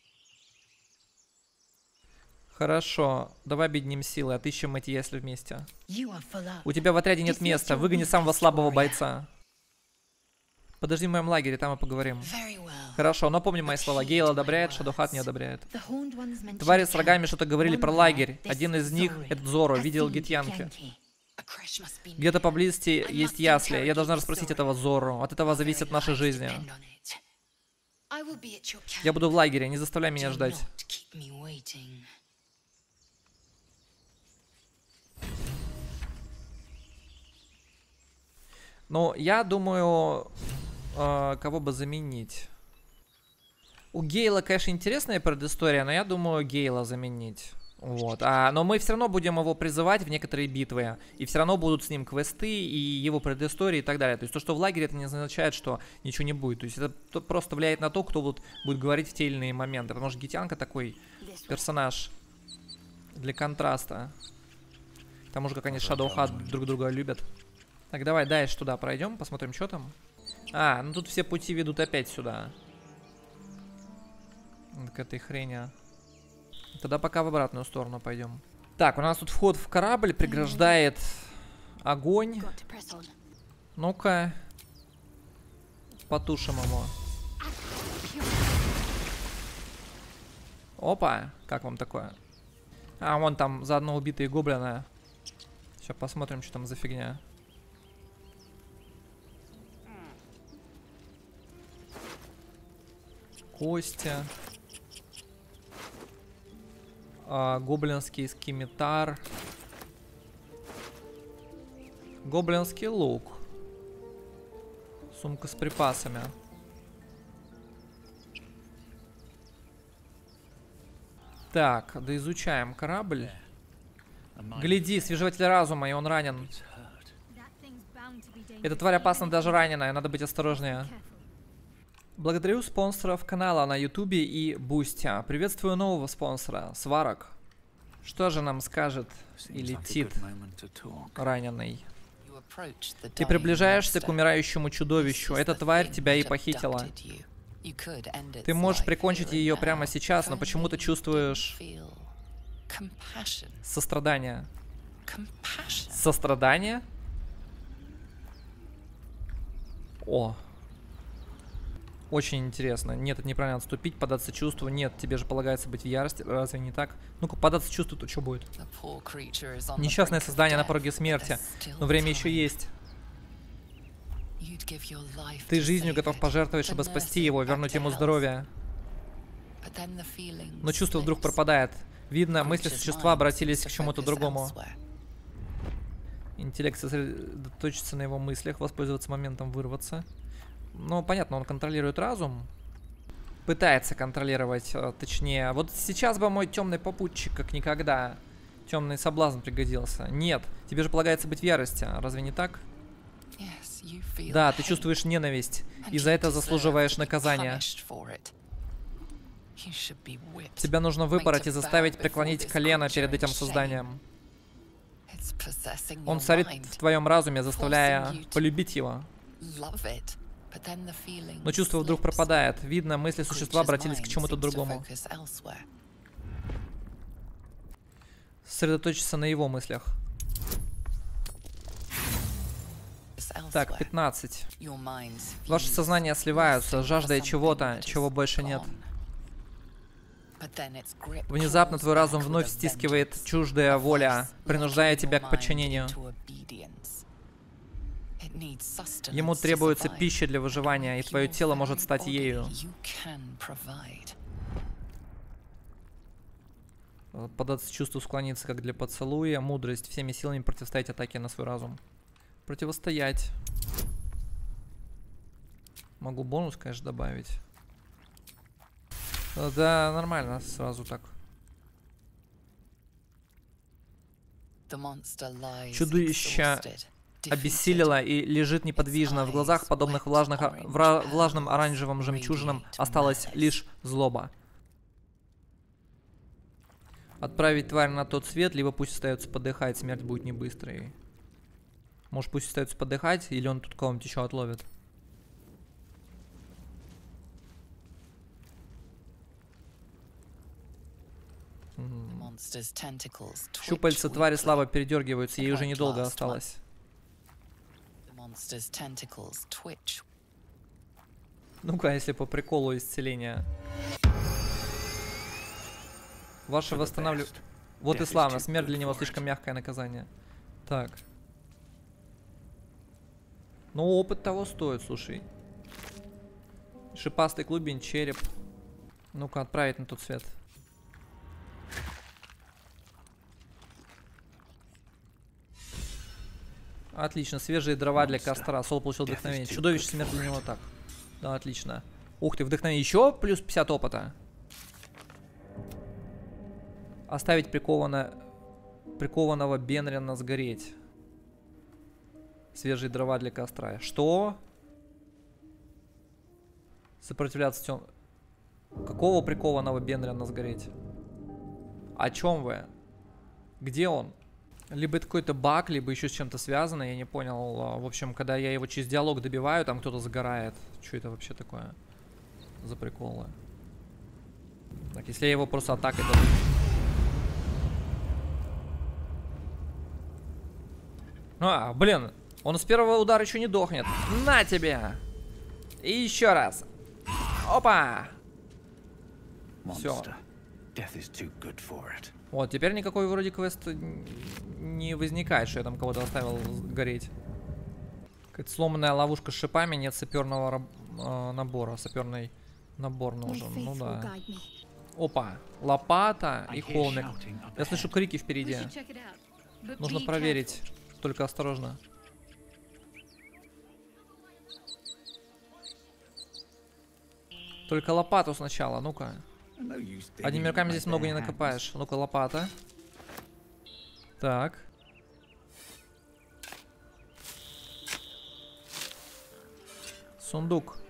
Хорошо, давай объединим силы, отыщем эти ясли вместе. У тебя в отряде нет места, выгони самого слабого бойца. Подожди в моем лагере, там и поговорим. Хорошо, но помни мои слова. Гейл одобряет, Shadow Hat не одобряет. Твари с рогами что-то говорили про лагерь. Один из них, этот Зоро, видел Гитьянки. Где-то поблизости есть ясли. Я должна расспросить этого Зоро. От этого зависит наша жизнь. Я буду в лагере, не заставляй меня ждать. Ну, я думаю, э, кого бы заменить. У Гейла, конечно, интересная предыстория, но я думаю, Гейла заменить. Вот. А, но мы все равно будем его призывать в некоторые битвы. И все равно будут с ним квесты и его предыстории и так далее. То есть то, что в лагере, это не означает, что ничего не будет. То есть это просто влияет на то, кто вот будет говорить в те или иные моменты. Потому что Гитьянка такой персонаж для контраста. К тому же, как они Shadow Hat друг друга любят. Так, давай дальше туда пройдем, посмотрим, что там. А, ну тут все пути ведут опять сюда. К этой хрени. Тогда пока в обратную сторону пойдем. Так, у нас тут вход в корабль преграждает огонь. Ну-ка. Потушим его. Опа. Как вам такое? А, вон там заодно убитые гоблины. Сейчас посмотрим, что там за фигня. Кости. А, гоблинский скимитар. Гоблинский лук. Сумка с припасами. Так, да изучаем корабль. Гляди, свежеватель разума, и он ранен. Эта тварь опасна даже раненая, надо быть осторожнее. Благодарю спонсоров канала на ютубе и Бусти. Приветствую нового спонсора, Сварог. Что же нам скажет и летит раненый? Ты приближаешься к умирающему чудовищу. Эта тварь тебя и похитила. Ты можешь прикончить ее прямо сейчас, но почему-то чувствуешь сострадание. Сострадание? О. Очень интересно. Нет, это неправильно отступить, податься чувству. Нет, тебе же полагается быть в ярости. Разве не так? Ну-ка, податься чувству, то что будет? Несчастное создание на пороге смерти. Но время еще есть. Ты жизнью готов пожертвовать, чтобы спасти его, вернуть ему здоровье. Но чувство вдруг пропадает. Видно, мысли существа обратились к чему-то другому. Интеллект сосредоточится на его мыслях, воспользоваться моментом вырваться. Ну, понятно, он контролирует разум. Пытается контролировать, точнее. Вот сейчас бы мой темный попутчик, как никогда. Темный соблазн пригодился. Нет, тебе же полагается быть в ярости, разве не так? Да, ты чувствуешь ненависть, и за это заслуживаешь наказания. Тебя нужно выпороть и заставить преклонить колено перед этим созданием. Он царит в твоем разуме, заставляя полюбить его. Но чувство вдруг пропадает. Видно, мысли существа обратились к чему-то другому. Сосредоточиться на его мыслях. Так, пятнадцать. Ваши сознания сливаются, жаждая чего-то, чего больше нет. Внезапно твой разум вновь стискивает чуждая воля, принуждая тебя к подчинению. Ему требуется пища для выживания, и твое тело может стать ею. Податься чувству, склониться, как для поцелуя. Мудрость. Всеми силами противостоять атаке на свой разум. Противостоять. Могу бонус, конечно, добавить. Да, нормально, сразу так. Чудовище обессилило и лежит неподвижно. В глазах, подобных влажных, вра, влажным оранжевым жемчужинам, осталась лишь злоба. Отправить тварь на тот свет, либо пусть остается подыхать, смерть будет не быстрой. Может, пусть остается подыхать, или он тут кого-нибудь еще отловит. Щупальца твари слабо передергиваются, ей уже недолго осталось. Ну-ка, если по приколу исцеления. Ваше восстанавливание... Вот и славно, смерть для него слишком мягкое наказание. Так. Ну, опыт того стоит, слушай. Шипастый клубень, череп. Ну-ка, отправить на тот свет. Отлично, свежие дрова для костра. Сол получил вдохновение. Чудовище, смерть для него, так. Да, отлично. Ух ты, вдохновение. Еще плюс пятьдесят опыта. Оставить приковано... прикованного Бенрина сгореть. Свежие дрова для костра. Что? Сопротивляться тем... Какого прикованного Бенрина сгореть? О чем вы? Где он? Либо это какой-то баг, либо еще с чем-то связано, я не понял. В общем, когда я его через диалог добиваю, там кто-то загорает. Что это вообще такое? За приколы. Так, если я его просто атакой добью. А, блин, Он с первого удара еще не дохнет. На тебе! И еще раз. Опа! Все. Вот, теперь никакой вроде квеста не возникает, что я там кого-то оставил гореть. Какая-то сломанная ловушка с шипами, нет саперного э, набора. Саперный набор нужен. Ну да. Опа, лопата и холмик. Я слышу крики впереди. Нужно проверить. Только осторожно. Только лопату сначала, ну-ка. Одними руками здесь много не накопаешь. Ну-ка, лопата. Так. Сундук.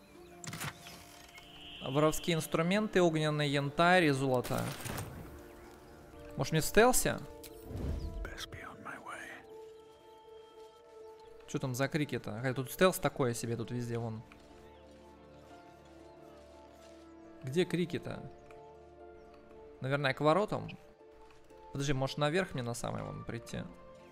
Воровские инструменты, огненный янтарь и золото. Может мне в стелсе? Что там за крики-то? Хотя тут стелс такое себе, тут везде вон. Где крики-то? Наверное, к воротам? Подожди, может наверх мне на самый вон прийти?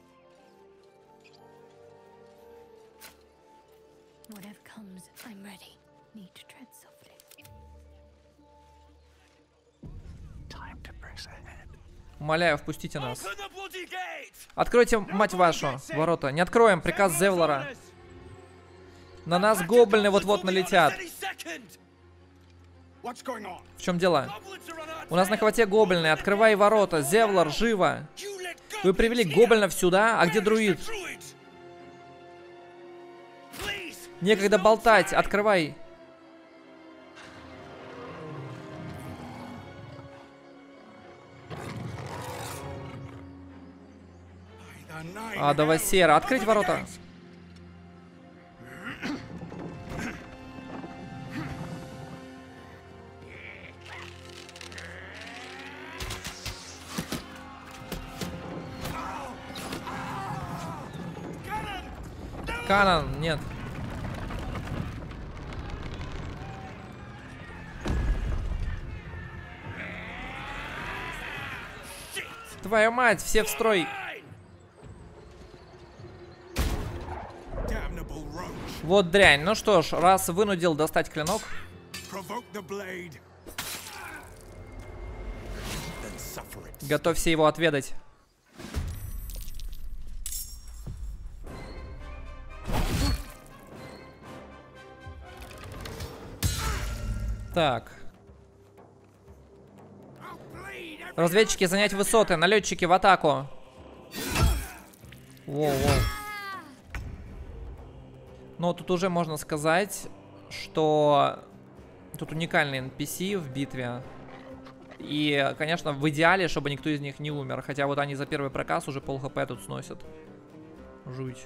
Умоляю, впустите нас. Откройте, мать вашу, ворота. Не откроем, приказ Зевлора. На нас гоблины вот-вот налетят. В чем дело? У нас на хвате гоблины. Открывай ворота. Зевлор, живо. Вы привели гоблинов сюда? А где друид? Некогда болтать. Открывай. Адова сера. Открыть ворота. Канон, нет. Твою мать, все в строй. Вот дрянь. Ну что ж, раз вынудил достать клинок. Готовься его отведать. Так. Разведчики, занять высоты. Налетчики в атаку. Воу-воу. Но тут уже можно сказать, что тут уникальный эн пи си в битве. И, конечно, в идеале, чтобы никто из них не умер. Хотя вот они за первый проказ уже пол хп тут сносят. Жуть.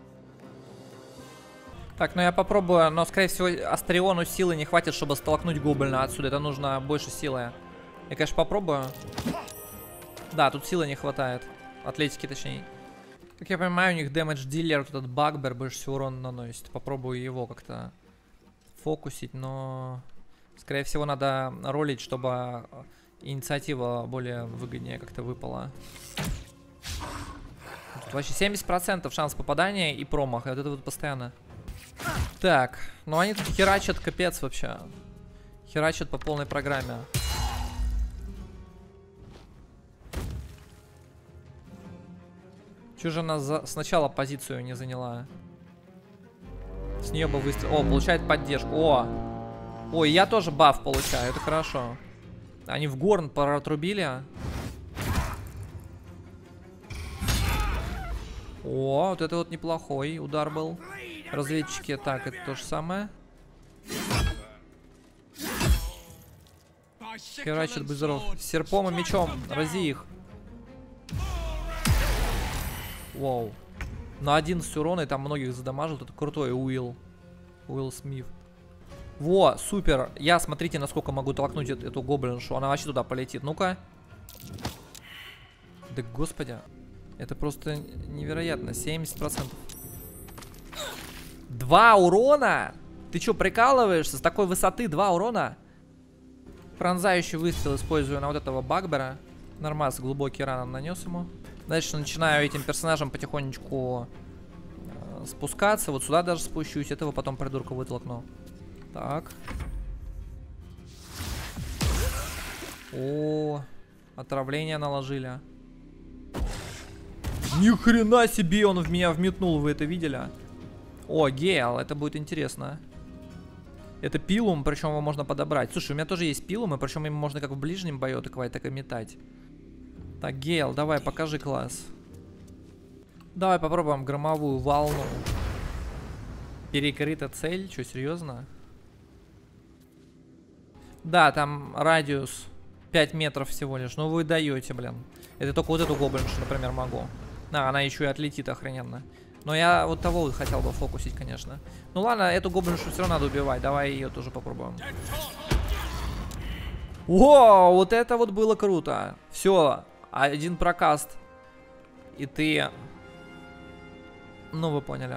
Так, ну я попробую, но, скорее всего, Астериону силы не хватит, чтобы столкнуть гоблина отсюда. Это нужно больше силы. Я, конечно, попробую. Да, тут силы не хватает. Атлетики, точнее. Как я понимаю, у них дэмэдж дилер, вот этот багбер, больше всего урона наносит. Попробую его как-то фокусить, но... Скорее всего, надо ролить, чтобы инициатива более выгоднее как-то выпала. Тут вообще семьдесят процентов шанс попадания и промаха. Вот это вот постоянно. Так, ну они тут херачат, капец вообще. Херачат по полной программе. Чё же она за... сначала позицию не заняла? С нее бы выстрел... О, получает поддержку. О! Ой, я тоже баф получаю, это хорошо. Они в горн протрубили. О, вот это вот неплохой удар был. Разведчики, так, это то же самое. Херачит, будь здоров. Серпом и мечом, рази их. Вау. На одиннадцать урона и там многих задамажил. Это крутой Уилл. Уилл Смит. Во, супер. Я, смотрите, насколько могу толкнуть эту, эту гоблиншу. Она вообще туда полетит. Ну-ка. Да господи. Это просто невероятно. семьдесят процентов. Два урона? Ты что, прикалываешься? С такой высоты два урона? Пронзающий выстрел использую на вот этого багбера. Нормас, глубокий ран нанес ему. Дальше начинаю этим персонажем потихонечку спускаться. Вот сюда даже спущусь. Этого потом придурка вытолкну. Так. О, отравление наложили. Ни хрена себе, он в меня вметнул, вы это видели? О, Гейл, это будет интересно. Это пилум, причем его можно подобрать. Слушай, у меня тоже есть пилумы, причем им можно как в ближнем бою атаковать, так и метать. Так, Гейл, давай, покажи класс. Давай попробуем громовую волну. Перекрыта цель, что, серьезно? Да, там радиус пять метров всего лишь. Ну вы даете, блин. Это только вот эту гоблиншу, например, могу. А, она еще и отлетит охрененно. Но я вот того вот хотел бы фокусить, конечно. Ну ладно, эту гоблиншу все равно надо убивать. Давай ее тоже попробуем. О, вот это вот было круто. Все, один прокаст. И ты... Ну, вы поняли.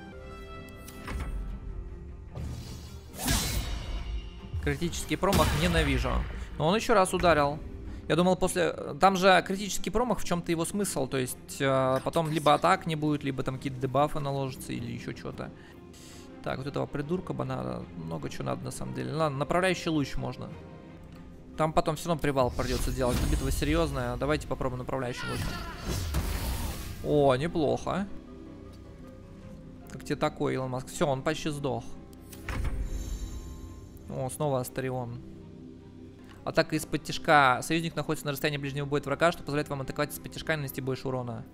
Критический промах ненавижу. Но он еще раз ударил. Я думал, после... Там же критический промах, в чем-то его смысл. То есть, э, потом либо атак не будет, либо там какие-то дебафы наложатся, или еще что-то. Так, вот этого придурка бы надо. Много чего надо, на самом деле. Ладно, направляющий луч можно. Там потом все равно привал придется делать. Битва серьезная. Давайте попробуем направляющий луч. О, неплохо. Как тебе такой, Илон Маск? Все, он почти сдох. О, снова Астарион. Атака из-под тишка. Союзник находится на расстоянии ближнего боя от врага, что позволяет вам атаковать из-под тишка и нанести больше урона.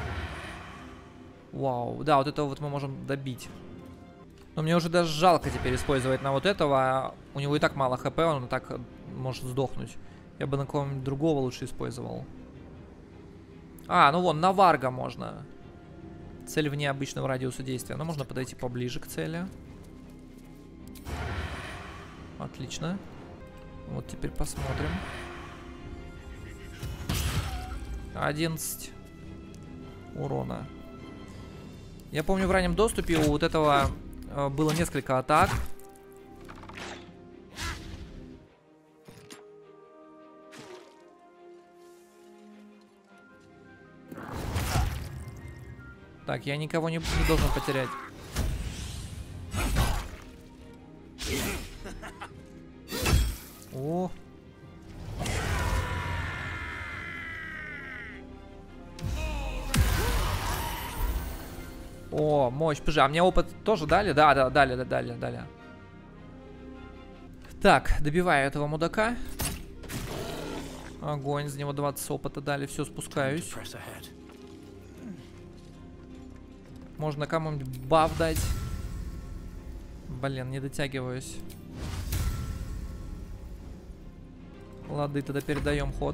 Вау. Да, вот этого вот мы можем добить. Но мне уже даже жалко теперь использовать на вот этого. У него и так мало хп, он и так может сдохнуть. Я бы на кого-нибудь другого лучше использовал. А, ну вон, на Варга можно. Цель вне обычного радиуса действия. Но можно подойти поближе к цели. Отлично. Вот теперь посмотрим. одиннадцать урона. Я помню, в раннем доступе у вот этого э, было несколько атак. Так, я никого не, не должен потерять. О. О, мощь. Пожи, а мне опыт тоже дали? Да, да, дали, да, дали, дали. Так, добиваю этого мудака. Огонь, за него двадцать опыта дали. Все, спускаюсь. Можно кому-нибудь баф дать. Блин, не дотягиваюсь. Лады, тогда передаем ход.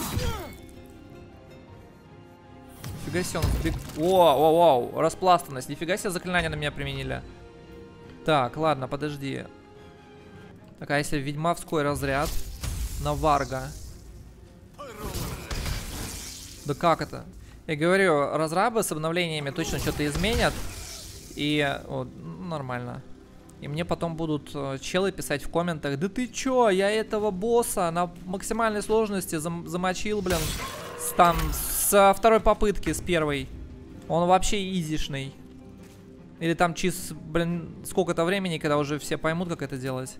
Нифига себе, он сбег... О, о, о, распластанность. Нифига себе, заклинания на меня применили. Так, ладно, подожди. Так, а если ведьмовской разряд на Варга? Да как это? Я говорю, разрабы с обновлениями точно что-то изменят. И... О, нормально. И мне потом будут э, челы писать в комментах: да ты чё, я этого босса на максимальной сложности зам замочил, блин, с, там, со второй попытки, с первой. Он вообще изишный. Или там через, блин, сколько-то времени, когда уже все поймут, как это делать.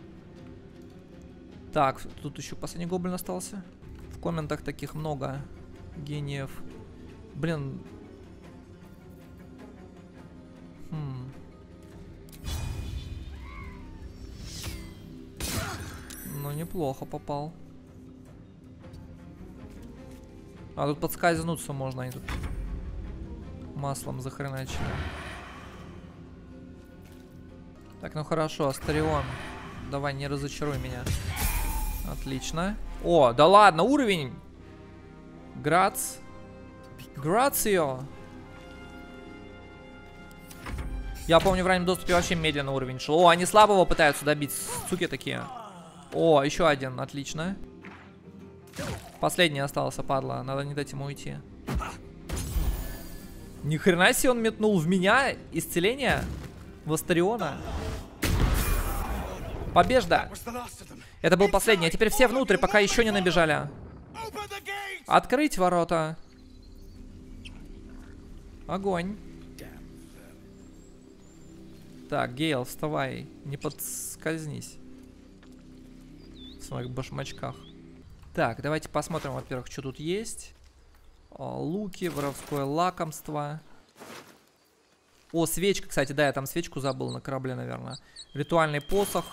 Так, тут еще последний гоблин остался. В комментах таких много гениев. Блин. Хм. Ну, неплохо попал. А тут подскользнуться можно, они тут маслом захреначили. Так, ну хорошо, Астарион. Давай, не разочаруй меня. Отлично. О, да ладно, уровень. Грац. Грацио. Я помню, в раннем доступе вообще медленно уровень шел. О, они слабого пытаются добить, суки такие. О, еще один, отлично. Последний остался, падла. Надо не дать ему уйти. Ни хрена себе, он метнул в меня исцеление в Астариона. Побежда. Это был последний. А теперь все внутрь, пока еще не набежали. Открыть ворота. Огонь. Так, Гейл, вставай. Не подскользнись. В своих башмачках. Так, давайте посмотрим, во-первых, что тут есть. О, луки, воровское лакомство. О, свечка, кстати, да, я там свечку забыл на корабле, наверное. Ритуальный посох.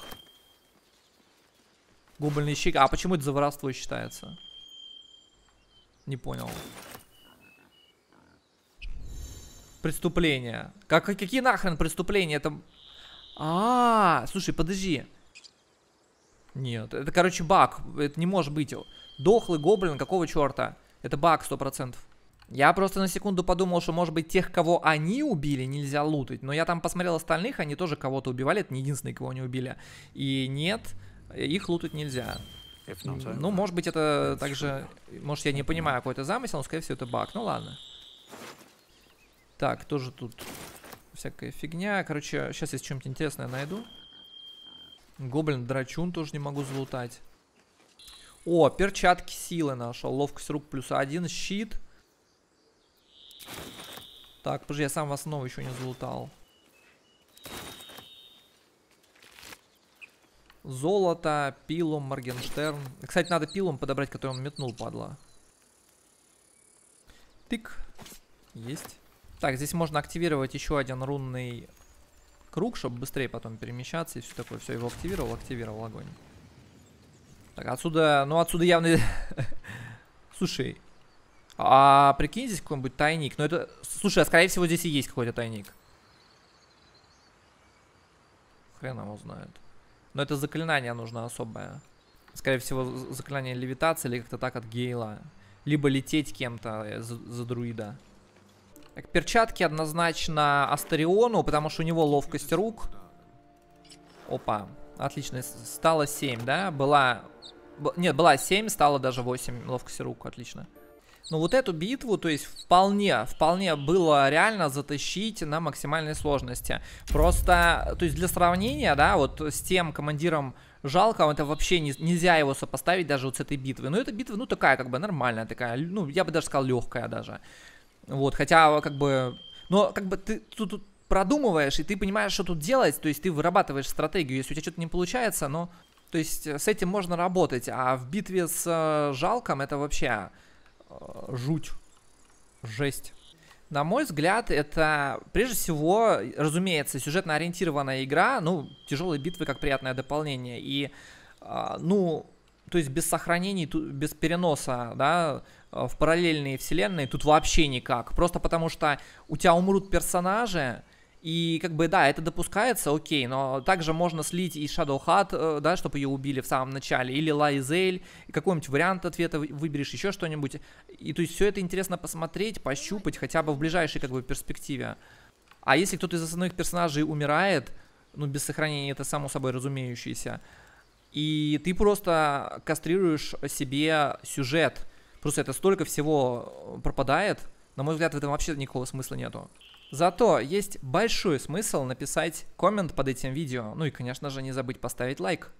Губельный щит. А почему это за воровство считается? Не понял. Преступления. Как, какие нахрен преступления? Это... А, -а, а, слушай, подожди. Нет, это, короче, баг. Это не может быть. Дохлый гоблин, какого черта? Это баг сто процентов. Я просто на секунду подумал, что, может быть, тех, кого они убили, нельзя лутать. Но я там посмотрел остальных, они тоже кого-то убивали. Это не единственные, кого они убили. И нет, их лутать нельзя. Ну, может быть, это также... Может, я не понимаю какой-то замысел, но, скорее всего, это баг. Ну, ладно. Так, тоже тут всякая фигня. Короче, сейчас я что-нибудь интересное найду. Гоблин драчун тоже не могу залутать. О, перчатки силы нашел. Ловкость рук плюс один. Щит. Так, подожди, я сам в основу еще не залутал. Золото, пилум, Моргенштерн. Кстати, надо пилум подобрать, который он метнул, падла. Тык. Есть. Так, здесь можно активировать еще один рунный круг, чтобы быстрее потом перемещаться и все такое. Все, его активировал, активировал огонь. Так, отсюда, ну отсюда явно... Слушай, а прикинь, здесь какой-нибудь тайник. Ну это, слушай, а скорее всего здесь и есть какой-то тайник. Хрен его знает. Но это заклинание нужно особое. Скорее всего, заклинание левитации или как-то так от Гейла. Либо лететь кем-то за, за друида. Так, перчатки однозначно Астариону, потому что у него ловкость рук. Опа, отлично. Стало семь, да? Была... Нет, была семь, стало даже восемь ловкости рук, отлично. Ну вот эту битву, то есть вполне, вполне было реально затащить на максимальной сложности. Просто, то есть для сравнения, да, вот с тем командиром Жалком, это вообще не, нельзя его сопоставить даже вот с этой битвой. Но эта битва, ну такая как бы нормальная, такая, ну я бы даже сказал легкая даже. Вот, хотя как бы, но как бы ты тут, тут продумываешь и ты понимаешь, что тут делать, то есть ты вырабатываешь стратегию, если у тебя что-то не получается, но, то есть с этим можно работать, а в битве с э, Жалком это вообще... Жуть. Жесть. На мой взгляд, это, прежде всего, разумеется, сюжетно ориентированная игра. Ну, тяжелые битвы как приятное дополнение. И, э, ну, то есть без сохранений, без переноса, да, в параллельные вселенные тут вообще никак. Просто потому что у тебя умрут персонажи. И как бы, да, это допускается, окей, но также можно слить и Shadowheart, да, чтобы ее убили в самом начале, или Лайзель, какой-нибудь вариант ответа выберешь, еще что-нибудь. И то есть все это интересно посмотреть, пощупать, хотя бы в ближайшей как бы перспективе. А если кто-то из основных персонажей умирает, ну, без сохранения, это само собой разумеющееся, и ты просто кастрируешь себе сюжет, просто это столько всего пропадает, на мой взгляд, в этом вообще никакого смысла нету. Зато есть большой смысл написать коммент под этим видео. Ну и, конечно же, не забыть поставить лайк.